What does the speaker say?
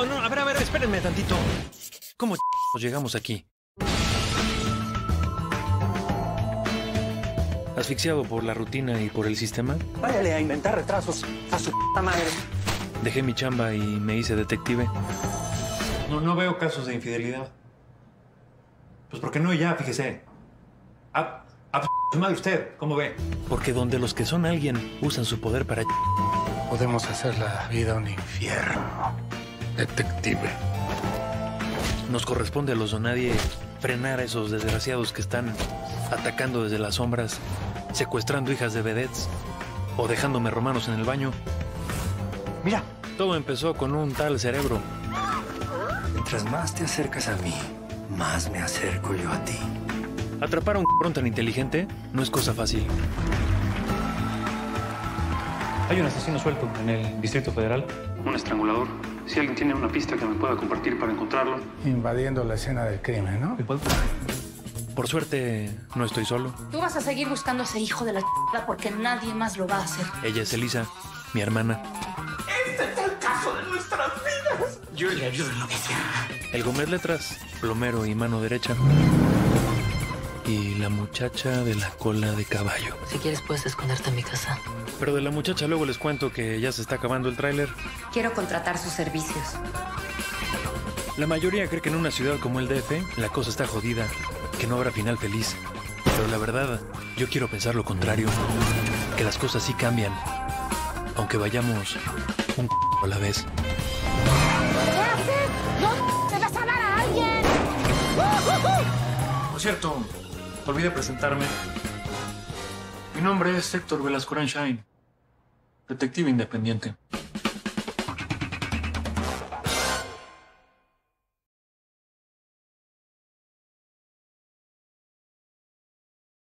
no, a ver, espérenme tantito. ¿Cómo llegamos aquí? ¿Asfixiado por la rutina y por el sistema? Váyale a inventar retrasos a su puta madre. Dejé mi chamba y me hice detective. No veo casos de infidelidad. Pues ¿por qué no ya? Fíjese. Su madre usted, ¿cómo ve? Porque donde los que son alguien usan su poder para... Podemos hacer la vida un infierno. Detective. Nos corresponde a los donadie frenar a esos desgraciados que están atacando desde las sombras, secuestrando hijas de vedettes o dejándome romanos en el baño. Mira. Todo empezó con un tal cerebro. Mientras más te acercas a mí, más me acerco yo a ti. Atrapar a un cabrón tan inteligente no es cosa fácil. Hay un asesino suelto en el Distrito Federal. Un estrangulador. Si alguien tiene una pista que me pueda compartir para encontrarlo. Invadiendo la escena del crimen, ¿no? Por suerte, no estoy solo. Tú vas a seguir buscando a ese hijo de la ch***a porque nadie más lo va a hacer. Ella es Elisa, mi hermana. Este es el caso de nuestras vidas. Yo le ayudo en lo que sea. El Gómez Letras, plomero y mano derecha. Y la muchacha de la cola de caballo. Si quieres puedes esconderte en mi casa. Pero de la muchacha luego les cuento que ya se está acabando el tráiler. Quiero contratar sus servicios. La mayoría cree que en una ciudad como el DF la cosa está jodida, que no habrá final feliz. Pero la verdad, yo quiero pensar lo contrario. Que las cosas sí cambian. Aunque vayamos un a la vez. ¿Qué haces? ¡No! ¡Te vas a dar a alguien! Por cierto, olvidé presentarme. Mi nombre es Héctor Velasco Shine, detective independiente.